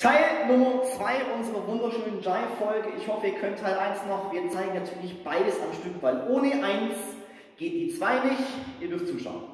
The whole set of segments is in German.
Teil Nummer 2 unserer wunderschönen Jive-Folge. Ich hoffe, ihr könnt Teil 1 noch. Wir zeigen natürlich beides am Stück, weil ohne 1 geht die 2 nicht. Ihr dürft zuschauen.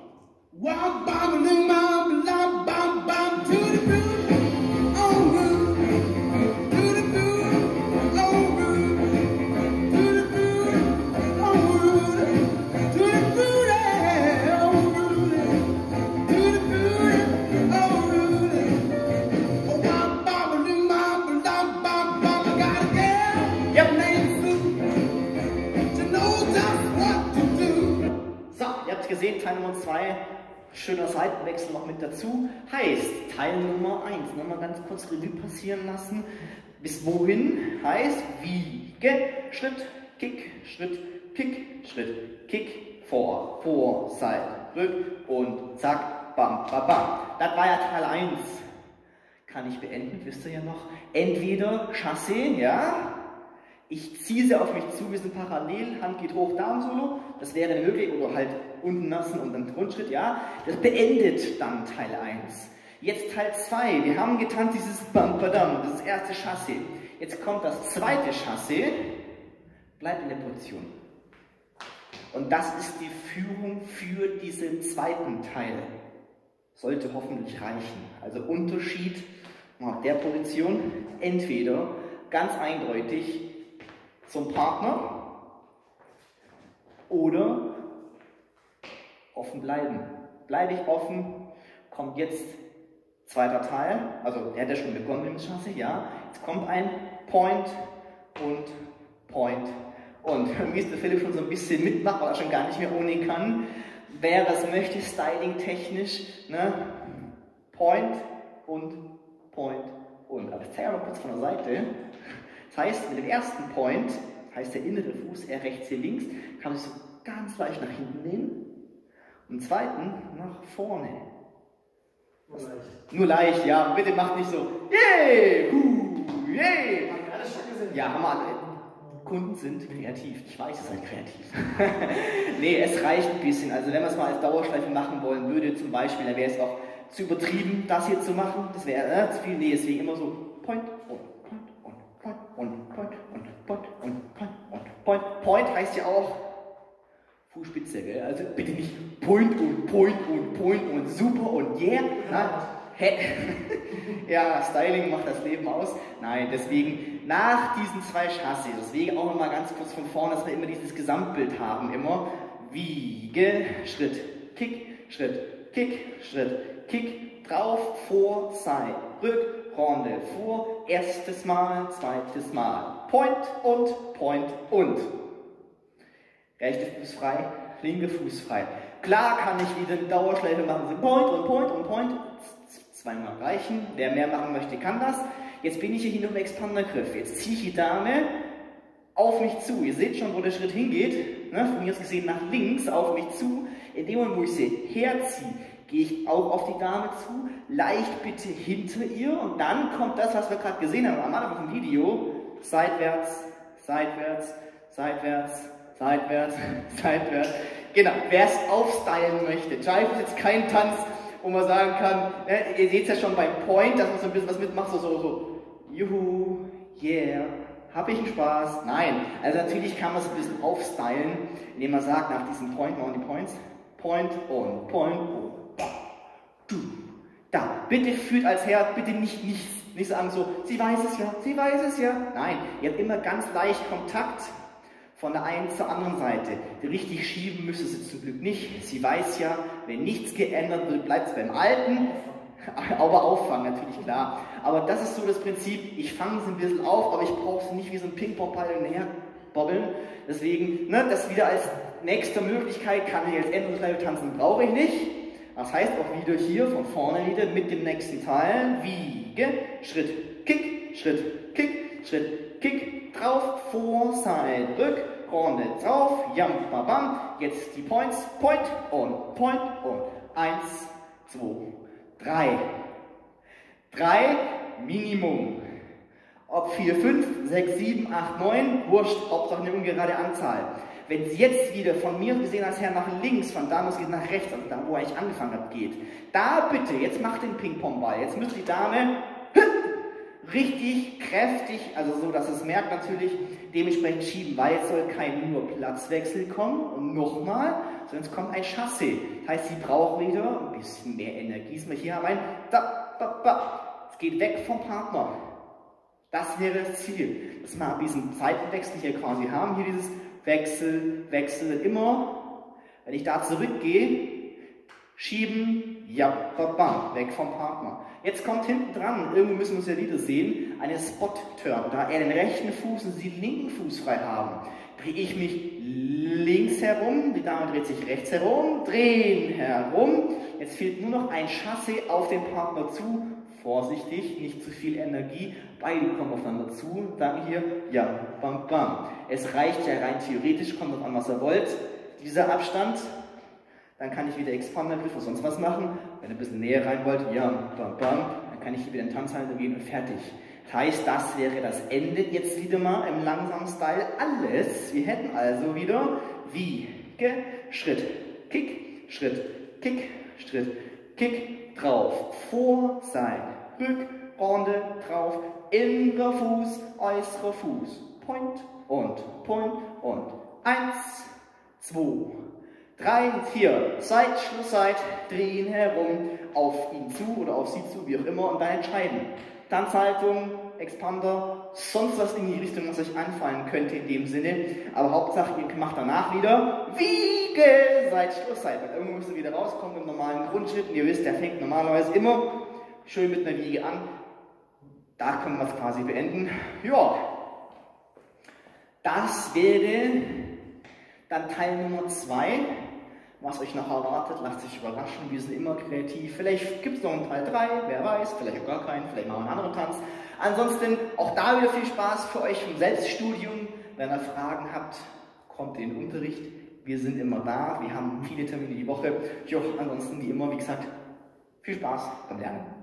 Gesehen, Teil Nummer 2, schöner Seitenwechsel noch mit dazu, heißt Teil Nummer 1, nochmal ganz kurz Revue passieren lassen, bis wohin, heißt Wiege, Schritt, Kick, Schritt, Kick, Schritt, Kick, vor, Seite, rück und zack, bam, bam, bam. Das war ja Teil 1. Kann ich beenden, wisst ihr ja noch, entweder Chassé, ja, ich ziehe sie auf mich zu, wir sind parallel, Hand geht hoch, Darm-Solo, das wäre möglich, oder halt unten lassen und dann Grundschritt, ja. Das beendet dann Teil 1. Jetzt Teil 2, wir haben getanzt dieses Bam-Badam, das ist das erste Chassé. Jetzt kommt das zweite Chassé, bleibt in der Position. Und das ist die Führung für diesen zweiten Teil. Sollte hoffentlich reichen. Also Unterschied nach der Position, entweder ganz eindeutig zum Partner oder offen bleiben. Bleibe ich offen, kommt jetzt zweiter Teil, also der hat ja schon begonnen mit dem Chassé, ja. Jetzt kommt ein Point und Point und irgendwie ist der Philipp schon so ein bisschen mitmacht, weil er schon gar nicht mehr ohne kann. Wer das möchte, styling technisch, ne? Point und Point und. Aber ich zeige mal kurz von der Seite. Das heißt, mit dem ersten Point, heißt der innere Fuß, eher rechts, hier links, kann man sich so ganz leicht nach hinten nehmen. Und im zweiten nach vorne. Nur leicht. Nur leicht, ja. Bitte macht nicht so, yay, yay. Haben wir alles schon gesehen? Ja, haben wir alle. Kunden sind kreativ. Ich weiß, es ist kreativ. Nee, es reicht ein bisschen. Also wenn man es mal als Dauerschleife machen wollen würde, zum Beispiel, dann wäre es auch zu übertrieben, das hier zu machen. Das wäre zu viel. Nee, deswegen immer so Point und Point und Point und Point und Point und Point. Point heißt ja auch Fußspitze, gell? Also bitte nicht Point und Point und Point und super und yeah. Nein. Ja, Styling macht das Leben aus. Nein, deswegen nach diesen 2 Chassés, deswegen auch nochmal ganz kurz von vorne, dass wir immer dieses Gesamtbild haben, immer Wiege, Schritt, Kick, Schritt, Kick, Schritt, Kick, drauf, vor, Seite, rück, Runde, vor, erstes Mal, zweites Mal, Point und. Rechter Fuß frei, linker Fuß frei. Klar kann ich wieder eine Dauerschleife machen, so Point und Point und Point. Zweimal reichen. Wer mehr machen möchte, kann das. Jetzt bin ich hier hinter dem Expandergriff. Jetzt ziehe ich die Dame auf mich zu. Ihr seht schon, wo der Schritt hingeht. Ne? Von mir aus gesehen nach links auf mich zu. In dem Moment, wo ich sie herziehe, gehe ich auch auf die Dame zu. Leicht bitte hinter ihr. Und dann kommt das, was wir gerade gesehen haben am Anfang vom Video. Seitwärts, seitwärts, seitwärts, seitwärts, seitwärts. Genau, wer es aufstylen möchte. Jive ist jetzt kein Tanz, wo man sagen kann, ne, ihr seht es ja schon beim Point, dass man so ein bisschen was mitmacht, so, juhu, yeah, hab ich einen Spaß? Nein, also natürlich kann man es ein bisschen aufstylen, indem man sagt, nach diesem Point machen die Points, Point und da, bitte fühlt als Herr, bitte nicht sagen so, sie weiß es ja, nein, ihr habt immer ganz leicht Kontakt von der einen zur anderen Seite. Richtig schieben müsste sie zum Glück nicht. Sie weiß ja, wenn nichts geändert wird, bleibt es beim Alten. Aber auffangen, natürlich klar. Aber das ist so das Prinzip, ich fange sie ein bisschen auf, aber ich brauche sie nicht wie so ein Ping-Pong-Ball näher bobbeln. Deswegen, ne, das wieder als nächste Möglichkeit, kann ich als Endlosschleife tanzen, brauche ich nicht. Das heißt auch wieder hier von vorne wieder mit dem nächsten Teil. Wiege, Schritt, Kick, Schritt, Kick, Schritt, Kick, drauf, vor, Seite, rück, Runde, drauf, jam, bam, jetzt die Points, Point und 1, 2, 3. 3 Minimum. Ob 4, 5, 6, 7, 8, 9, wurscht, Hauptsache eine ungerade Anzahl. Wenn sie jetzt wieder von mir gesehen als Herr nach links, von da aus geht nach rechts, also da wo ich angefangen habe, geht, da bitte, jetzt macht den Ping-Pong-Ball, jetzt müsst die Dame richtig kräftig, also so, dass es merkt natürlich, dementsprechend schieben, weil es soll kein nur Platzwechsel kommen und nochmal, sondern es kommt ein Chassé. Das heißt, sie braucht wieder ein bisschen mehr Energie. Ist hier haben ein da, da, da. Es geht weg vom Partner. Das wäre das Ziel, dass wir diesen Seitenwechsel hier quasi haben. Hier dieses Wechsel, Wechsel, immer, wenn ich da zurückgehe, schieben, ja, bam, weg vom Partner. Jetzt kommt hinten dran, irgendwie müssen wir es ja wieder sehen, eine Spot-Turn. Da er den rechten Fuß und Sie den linken Fuß frei haben, drehe ich mich links herum, die Dame dreht sich rechts herum, drehen herum. Jetzt fehlt nur noch ein Chassé auf den Partner zu. Vorsichtig, nicht zu viel Energie, beide kommen aufeinander zu, dann hier, ja, bam, bam. Es reicht ja rein theoretisch, kommt drauf an, was ihr wollt, dieser Abstand. Dann kann ich wieder Expandergriff oder sonst was machen. Wenn ihr ein bisschen näher rein wollt, ja, bam, bam, dann kann ich hier wieder in Tanzhalter gehen und fertig. Das heißt, das wäre das Ende jetzt wieder mal im langsamen Style alles. Wir hätten also wieder Wiege, Schritt, Kick, Schritt, Kick, Schritt, Kick, drauf, vor, sein, Rück, Runde, drauf, innerer Fuß, äußerer Fuß, Point und 1, 2, 3, 4, Seit, Schlussseit, drehen herum, auf ihn zu oder auf sie zu, wie auch immer, und dann entscheiden. Tanzhaltung, Expander, sonst was in die Richtung, was euch anfallen könnte in dem Sinne. Aber Hauptsache, ihr macht danach wieder Wiege, Seit, Schlusszeit. Weil irgendwo müsst ihr wieder rauskommen im normalen Grundschritt. Und ihr wisst, der fängt normalerweise immer schön mit einer Wiege an. Da können wir es quasi beenden. Ja, das wäre dann Teil Nummer 2. Was euch noch erwartet, lasst sich überraschen, wir sind immer kreativ. Vielleicht gibt es noch einen Teil 3, wer weiß, vielleicht auch gar keinen, vielleicht machen wir einen anderen Tanz. Ansonsten auch da wieder viel Spaß für euch im Selbststudium. Wenn ihr Fragen habt, kommt in den Unterricht. Wir sind immer da, wir haben viele Termine die Woche. Jo, ansonsten wie immer, wie gesagt, viel Spaß beim Lernen.